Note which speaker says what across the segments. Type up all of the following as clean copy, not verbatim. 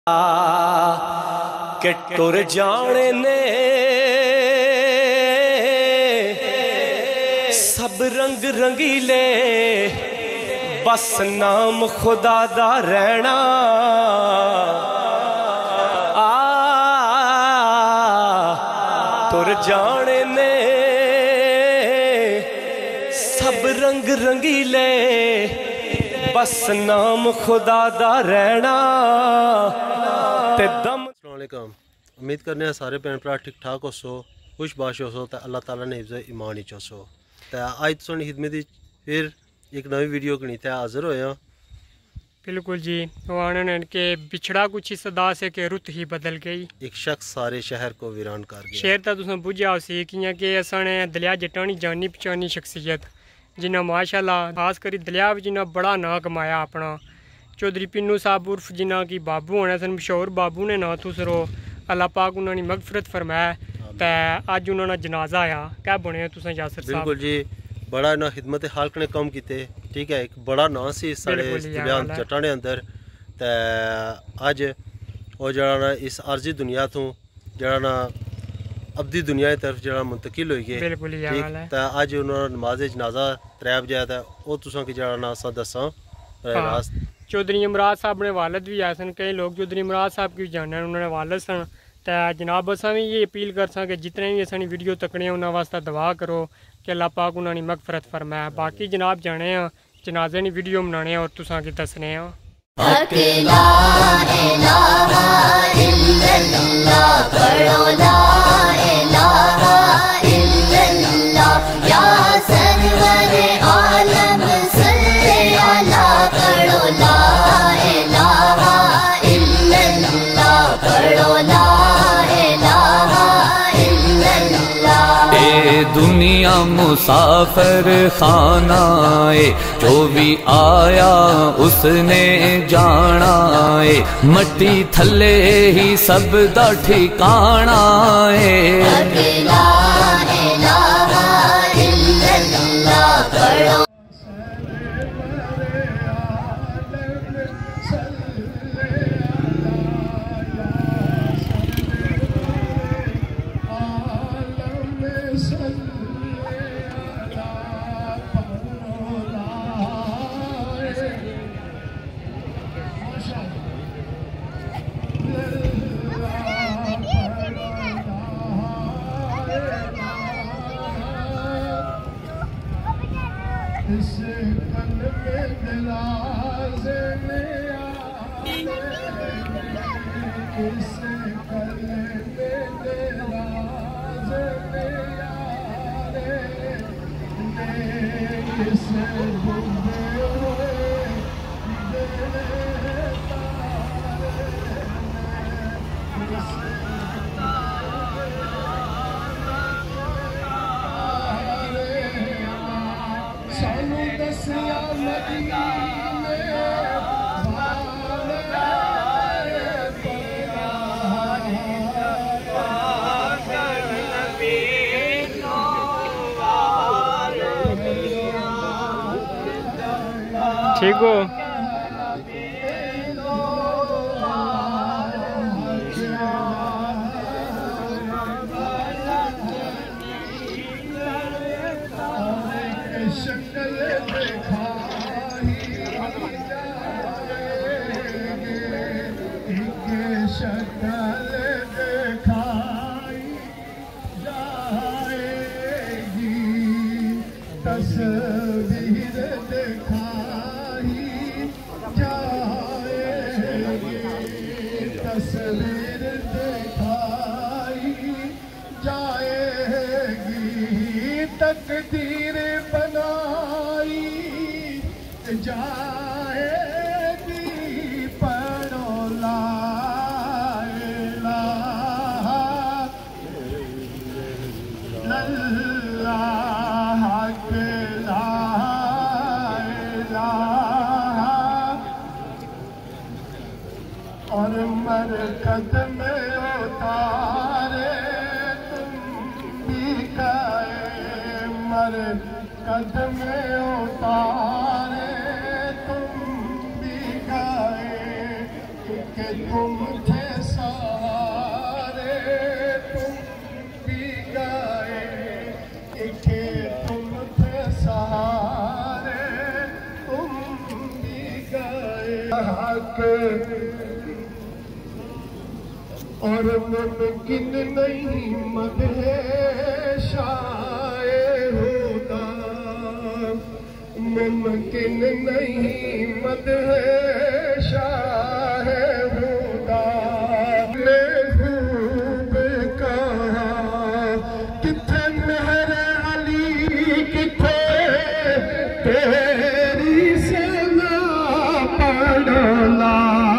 Speaker 1: کہ ٹر جانے نے سب رنگ رنگیلے بس نام خدا دا رہنا ٹر جانے نے سب رنگ رنگیلے بس نام خدا دا رہنا تے دم۔
Speaker 2: السلام علیکم، امید کرنے ہیں سارے بہن بھرا ٹھیک ٹھاک ہو سو، خوش باش ہو سو تے اللہ تعالیٰ نے حفظ ایمان ہی چو سو تے آج تساں خدمت پھر ایک نئی ویڈیو کنی تے حاضر ہوئے ہیں۔
Speaker 3: بالکل جی، وانن کے بچھڑا کچھ اس ادا سے کہ رت ہی بدل گئی،
Speaker 2: ایک شخص سارے شہر کو ویران کر گیا۔
Speaker 3: شہر تا تساں بجھا سی کیاں کہ اساں نے دلیا جٹانی جانی پہچانی شخصیت جنہاں ماشاءاللہ خاص کری دلیا جنہاں بڑا نا کمایا اپنا، چودھری پینو صاحب عرف جنہاں کی بابو ہونے سن، مشہور بابو نے نا تو سرو، اللہ پاک انہوں نے مغفرت فرمایا تے اج انہوں نے جنازہ آیا کیا بنے تساں یاسر صاحب؟
Speaker 2: بالکل جی، بڑا نا خدمت خلق نے کم کیتے، ٹھیک ہے، ایک بڑا نا سی سارے دلیا جٹانے اندر تے اج او جڑا نا اس عارضی دنیا تو جڑا نا ابدی دنیا کی طرف جڑا منتقل ہوئی گئے،
Speaker 3: بالکل یہ حال ہے۔
Speaker 2: تے اج انہوں نے نماز جنازہ 3 بجے تے او تساں کی جڑا نا اساں دساں راست۔
Speaker 3: چودھری امراض صاحب نے والد بھی آئے سن، کئی لوگ چودھری امراض صاحب کی جاننے انہوں نے والد سن تے جناب اساں بھی یہ اپیل کر ساں کہ جتنے بھی اساں ویڈیو تکنے انہاں واسطے دعا کرو کہ اللہ پاک انہوں نے مغفرت فرمائے۔ باقی جناب جانے ہیں جنازے نے ویڈیو بنانے ہیں اور تساں کی دسنے ہیں۔
Speaker 4: حق لا الہ الا اللہ، پڑھو لا الہ الا اللہ، یا سرور عالم صلی علی، پڑھو لا الہ الا اللہ، پڑھو لا الہ الا اللہ۔
Speaker 5: اے دنیا مسافر خانہ اے، جو بھی آیا اس نے جانا اے، مٹی تھلے ہی سب دا ٹھکانا اے۔
Speaker 4: حق لا الہ الا اللہ، پڑھو
Speaker 3: ٹھیک ہو؟
Speaker 6: تصویر دکھائی جائے گی، تقدیر بنائی جائے گی، پڑھو لا الہ الا اللہ، حق لا الہ، اور مرکز میں اتارے تم بھی گئے، مرکز میں اتارے تم بھی گئے، کہ तुम थे सहारे तुम भी गए इके तुम थे सहारे तुम भी गए हक और मुमकिन नहीं मदहे शाए होता मुमकिन नहीं मदहे शाए होता ने खूब कहा किथे मेहर अली किथे तेरी सेना पढ़ला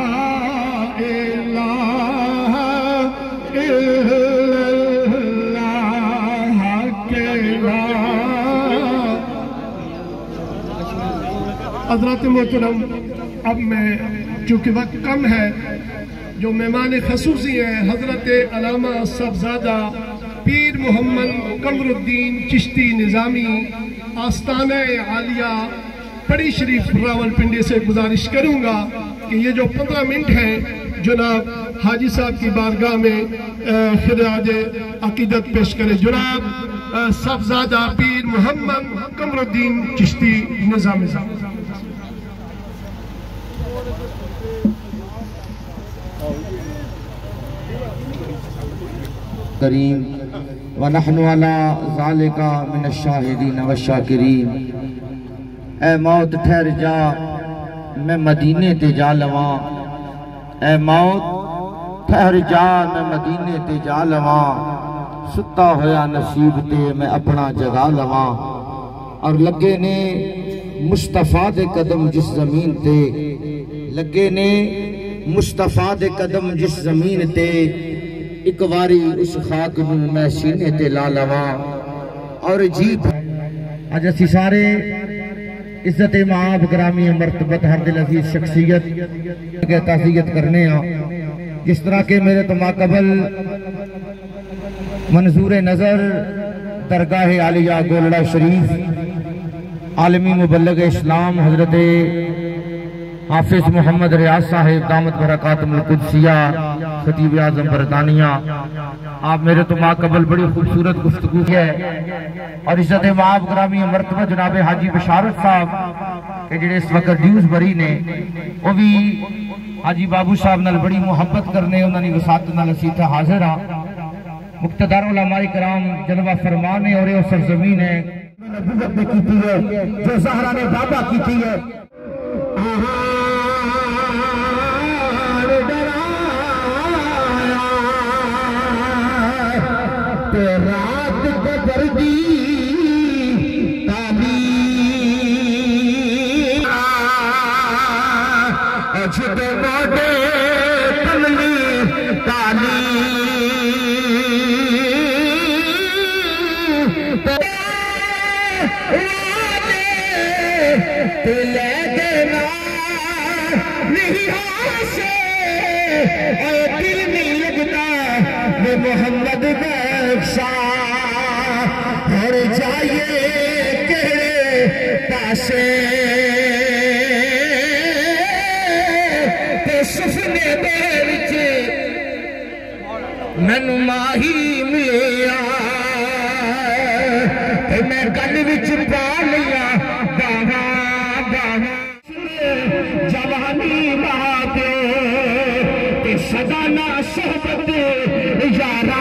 Speaker 6: हज़रात मोहतरम, अब मैं चूँकि वक्त कम है, जो मेहमान खसूसी हैं हज़रत अल्लामा साहबज़ादा पीर मोहम्मद कमरुद्दीन चिश्ती निज़ामी आस्ताना आलिया पड़ी शरीफ रावलपिंडी से गुजारिश करूँगा कि ये जो 15 मिनट हैं जनाब हाजी साहब की बारगाह में खिराज अकीदत पेश करें। जनाब साहबज़ादा पीर मोहम्मद कमरुद्दीन चिश्ती निज़ामी साहब।
Speaker 7: करीम व नहनु अला ज़ालिका मिनश शाहिदीन व शाकिरीन। ए मौत ठहर जा मैं मदीने ते जा लवां, ए मौत ठहर जा मैं मदीने ते जा लवां, सुता होया नसीब ते मैं अपना जगा लवां। और लगे ने मुस्तफा दे कदम जिस जमीन ते, लगे ने मुस्तफा दे कदम जिस जमीन ते, एक वारी उस खाक नूं मैं सीने ते ला लवां। और जी अज असी सारे इज्जत माब ग्रामी मर्तबत हर दिल अजीज शख्सियत के ताज़ियत करने हैं। जिस तरह के मेरे तो माकबल मंजूर नज़र दरगाह आलिया गोलड़ा शरीफ आलमी मुबल्लिग इस्लाम हज़रत हाफिज मोहम्मद रियाज साहिब दामत बरकातुहुल कुद्सिया खतीब आज़म बरतानिया, आप मेरे तो माकबल बड़ी खूबसूरत गुफ्तगू है। और इज्जत माब ग्रामी मर्तबा जनाब हाजी बशारत साहब के जिहड़े इस वक्त ड्यूज बरी ने, वो भी हाजी बाबू साहब नाल बड़ी मुहब्बत करने उन्होंने वसात नाल असीं इत्थे हाज़िर हाँ। मुक्तदार उलमाए कराम जलवा फरमान है और ये सरजमीन है जो ज़हरा ने बाबा की थी है। रात बदर दी तालीम अजद मोडे कमली तालीम ले देना नहीं हासे दिल नहीं लगता वो मोहम्मद और जाइए के पासे ते सुफने दे विच मैनू माही मिलिया ते मैं गल विच पा लिया बाहा बाहा जवानी बाते ते सदा ना सोहबत यारा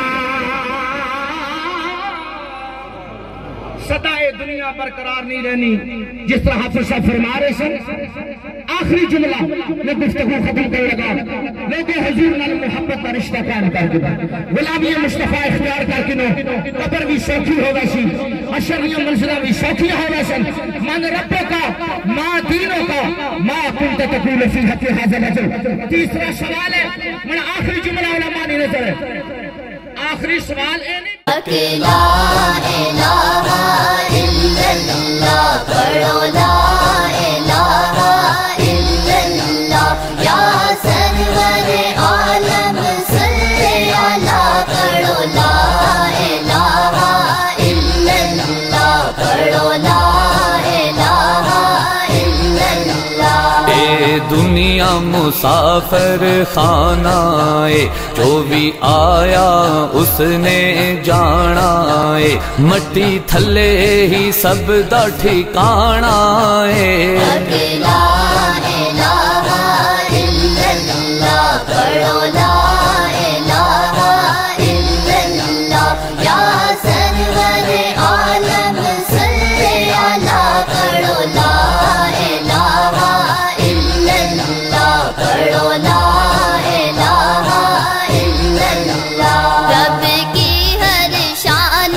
Speaker 7: सदाए दुनिया बरकरार नहीं रहनी। जिस तरह हाफिज साहब फरमा रहे थे, आखिरी जुमला मैं गुफ्तगू खत्म कर लगा, लोगों हुजूर नाल मोहब्बत का रिश्ता कायम कर दिया, गुलामी मुस्तफा इख्तियार करके नो कब्र भी सौखी होगा सी, अशरिया मंजिला भी सौखी होगा सन। मन रब्बे का मां दीनों का मां कुंत तकूल फी हक हाज़िल अजल। तीसरा सवाल है, मेरा आखिरी जुमला उलमा ने नजर है, आखिरी सवाल है
Speaker 4: अकेला इलाहा इल्लल्लाह पढ़ो ला इलाहा इल्लल्लाह या सरवर आलम सल्ले अला पढ़ो ला इलाहा इल्लल्लाह पढ़ो ला इलाहा इल्लल्लाह।
Speaker 5: ए दुनिया دنیا مسافر خانہ ہے، جو بھی آیا اس نے جانا ہے، مٹی تھلے ہی سب دا ٹھکانا ہے۔
Speaker 4: لا الہ الا اللہ، پڑھو لا الہ الا اللہ، یا سرور عالم صلی علی، پڑھو لا الہ الا اللہ، پڑھو لا الہ الا اللہ۔ رب کی ہر شان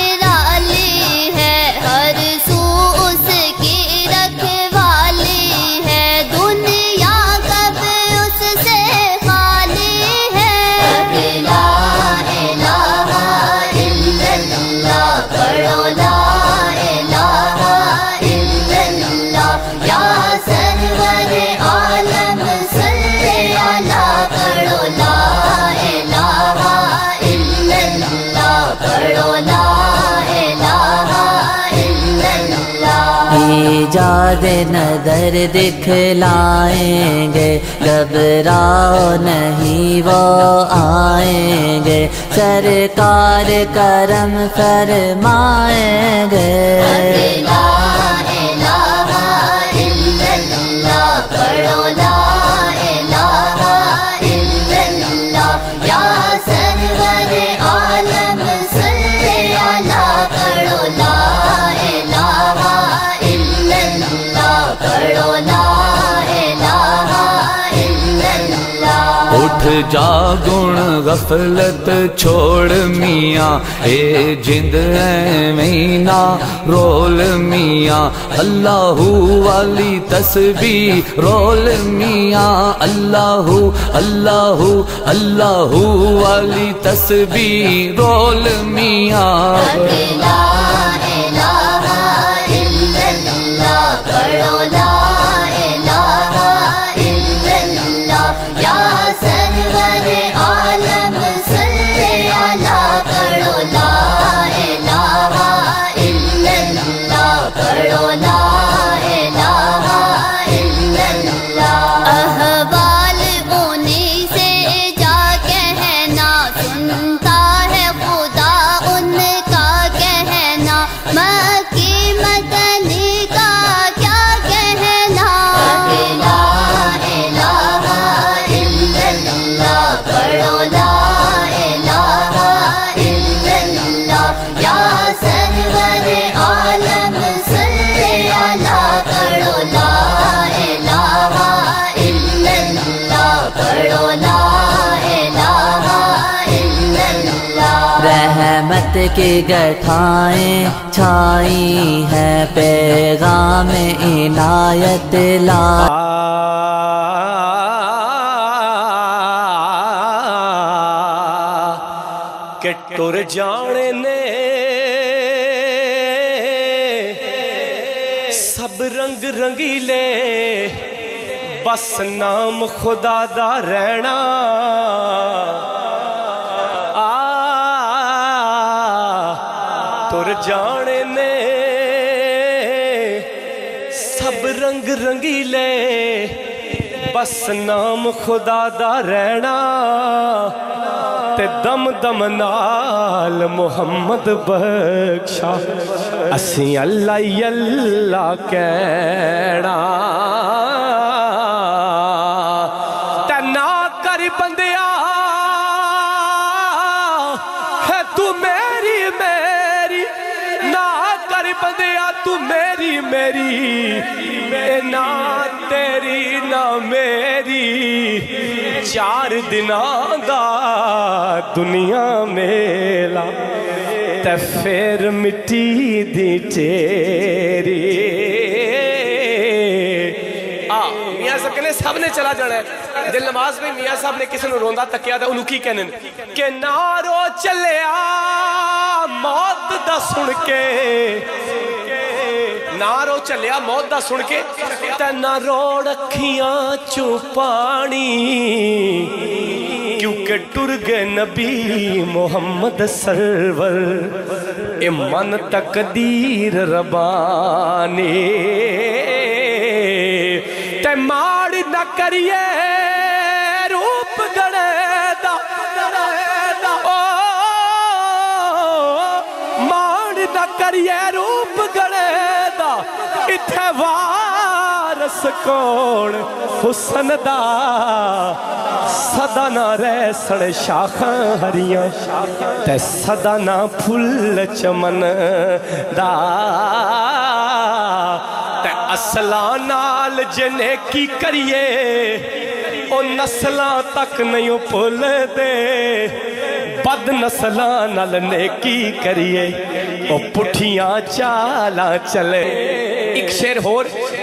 Speaker 4: نرالی ہے، ہر سو اس کی رکھوالی ہے، دنیا کب اس سے خالی ہے۔ لا الہ الا اللہ، پڑھو لا الہ الا اللہ، یا سرور عالم صلی علی، پڑھو لا الہ الا اللہ، پڑھو لا الہ الا اللہ۔ ایجاد نظر دکھلائیں گے، گھبراؤ نہیں وہ آئیں گے، سرکار کرم فرمائیں گے۔ لا الہ الا اللہ، پڑھو لا الہ الا اللہ، یا سرور عالم صلی علی، پڑھو لا الہ الا اللہ، پڑھو لا الہ الا اللہ۔
Speaker 5: اٹھ جا گن غفلت چھوڑ میاں، اے جند ایویں نہ رول میاں، اللہ والی تسبیح رول میاں، اللہ اللہ اللہ والی تسبیح رول میاں۔
Speaker 4: لا الہ الا اللہ، پڑھو لا الہ الا اللہ، یا سرور عالم صلی علی، پڑھو لا الہ الا اللہ، پڑھو لا الہ الا اللہ۔ احوال انہی سے جا کہنا، سنتا ہے خدا ان کا کہنا، مکی مدنی کا کیا کہنا۔ لا الہ الا اللہ، پڑھو لا الہ الا اللہ، یا سرور عالم صلی علی، پڑھو لا الہ الا اللہ، پڑھو لا الہ الا اللہ۔ رحمت کی گٹھائیں چھائی ہے، پیغام عنایت لا۔
Speaker 1: کہ ٹر جانے نے سب رنگ رنگیلے، بس نام خدا دا رہنا، ٹر جانے نے سب رنگ رنگیلے، بس نام خدا دا رہنا، تے دم دم نال محمد بخشا، اسی اللہ اللہ کہنا، تے نہ کر بندیا ہے تو میری میری، نہ کر بندیا تو میری میری، نہ تیری نہ میری، چار دناں دا دنیا میلا، تے پھر مٹی دی تیری۔ میاں صاحب کہنے سب نے چلا جانا ہے، دل نماز میں میاں صاحب نے کسی نے روندہ تکیا تھا، انہوں کی کہنے کہ نارو چلیا موت دا سن کے، نارو چلیا موت دا سن کے، تے نہ روڑ اکھیاں چو پانی، کیونکہ ٹر گئے نبی محمد سرور، اے من تقدیر ربانی، تے ماڑ نہ کریے روپ گڑے دا مان نہ کریے روپ گڑے دا اتھے وارس کون حسن دا صدا نہ ریسن شاخاں ہریاں تے صدا نہ پھل چمن دا تے اصلاں نال جنے کی کریے او نسلاں تک نہیں پھل دے بد نسلاں نال نیکی کریے او پٹھیاں چالاں چلے ایک شعر ہور